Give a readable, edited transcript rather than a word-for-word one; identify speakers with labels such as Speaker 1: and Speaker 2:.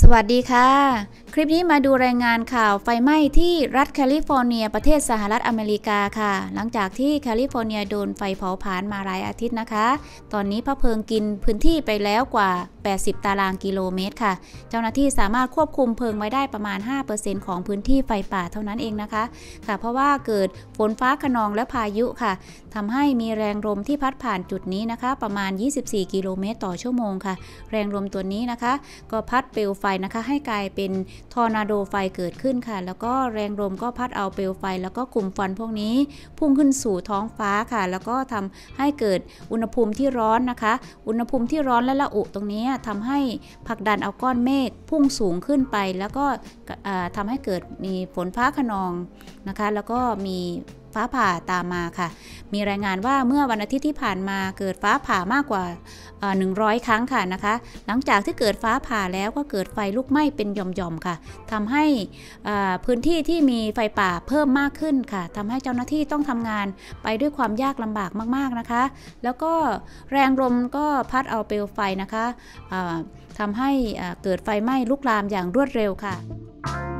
Speaker 1: สวัสดีค่ะคลิปนี้มาดูรายงานข่าวไฟไหม้ที่รัฐแคลิฟอร์เนียประเทศสหรัฐอเมริกาค่ะหลังจากที่แคลิฟอร์เนียโดนไฟเผาผลาญมาหลายอาทิตย์นะคะตอนนี้พระเพลิงกินพื้นที่ไปแล้วกว่า80ตารางกิโลเมตรค่ะเจ้าหน้าที่สามารถควบคุมเพลิงไว้ได้ประมาณ 5% ของพื้นที่ไฟป่าเท่านั้นเองนะคะค่ะเพราะว่าเกิดฝนฟ้าคะนองและพายุค่ะทำให้มีแรงลมที่พัดผ่านจุดนี้นะคะประมาณ24กิโลเมตรต่อชั่วโมงค่ะแรงลมตัวนี้นะคะก็พัดเปลวไฟนะคะให้กลายเป็นทอร์นาโดไฟเกิดขึ้นค่ะแล้วก็แรงลมก็พัดเอาเปลวไฟแล้วก็กลุ่มควันพวกนี้พุ่งขึ้นสู่ท้องฟ้าค่ะแล้วก็ทำให้เกิดอุณหภูมิที่ร้อนนะคะอุณหภูมิที่ร้อนและละอุตรงนี้ทำให้ผลักดันเอาก้อนเมฆพุ่งสูงขึ้นไปแล้วก็ทำให้เกิดมีฝนฟ้าคะนองนะคะแล้วก็มีฟ้าผ่าตามมาค่ะมีรายงานว่าเมื่อวันอาทิตย์ที่ผ่านมาเกิดฟ้าผ่ามากกว่า100 ครั้งค่ะนะคะหลังจากที่เกิดฟ้าผ่าแล้วก็เกิดไฟลุกไหม้เป็นหย่อมๆค่ะทำให้พื้นที่ที่มีไฟป่าเพิ่มมากขึ้นค่ะทำให้เจ้าหน้าที่ต้องทำงานไปด้วยความยากลำบากมากๆนะคะแล้วก็แรงลมก็พัดเอาเปลวไฟนะคะทำให้เกิดไฟไหม้ลุกลามอย่างรวดเร็วค่ะ